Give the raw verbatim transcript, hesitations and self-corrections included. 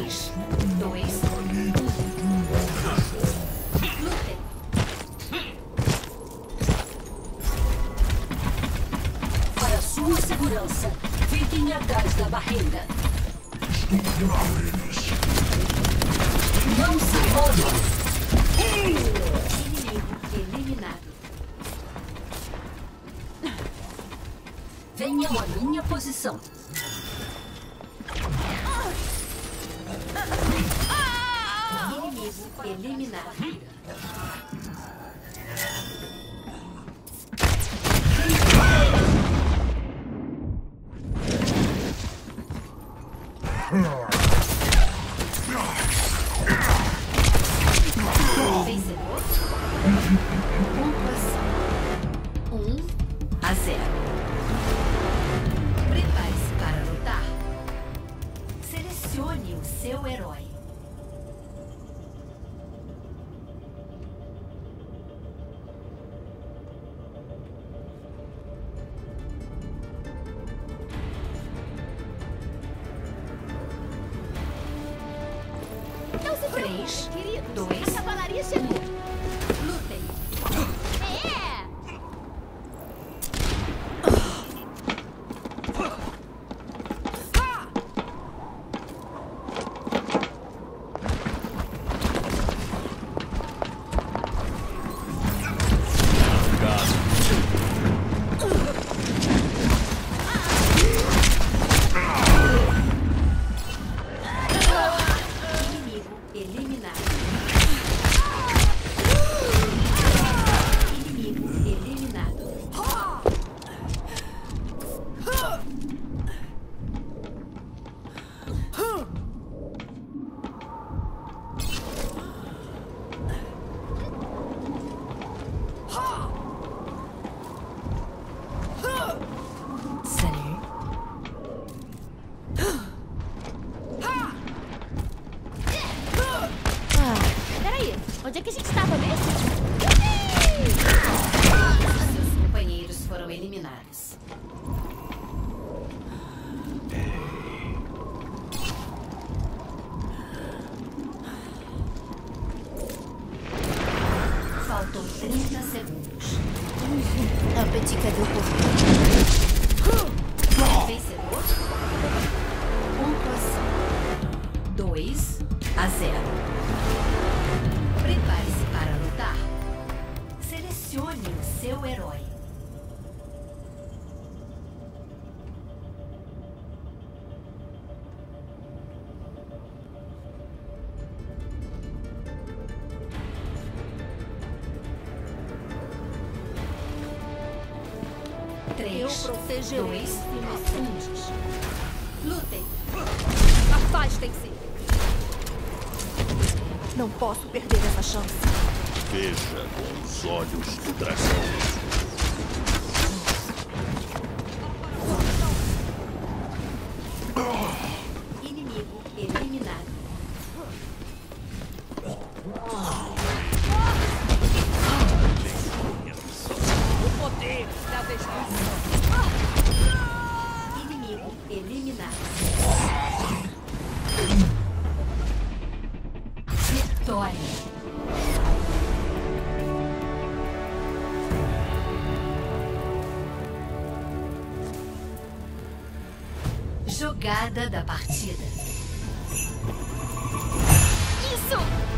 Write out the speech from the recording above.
três, dois, lutem. Para sua segurança, fiquem atrás da barreira. Não se movam. Inimigo eliminado. Venham à minha posição. Inimigo eliminado. Vencedor. Pontuação um a zero. Prepare-se para lutar. Selecione o seu herói. Não se três, queridos. dois, A cavalaria chegou. lutem. É! Inimigo eliminado. Inimigo eliminado. Salut. Ah, peraí, onde é que a gente estava mesmo? Seus companheiros foram eliminados. Faltam trinta segundos. A petica deu por Vencedor. Pontuação dois a zero. Prepare-se para lutar. Selecione o seu herói. Eu Três, protegerei dois, os um. inocentes. Lutem. Afastem-se. Não posso perder essa chance. Veja com os olhos do dragão. Inimigo eliminado. O poder da destruição. Inimigo eliminado. Vitória. Jogada da partida. Isso!